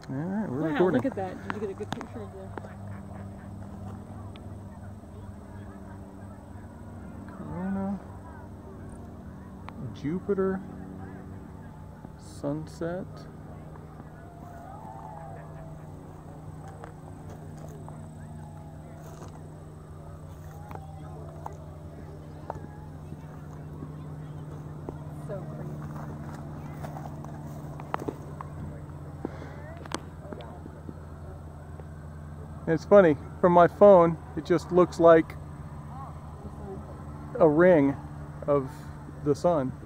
All right, we're wow, recording. look at that. Did you get a good picture of the... Corona, Jupiter, sunset. So pretty. It's funny, from my phone, it just looks like a ring of the sun.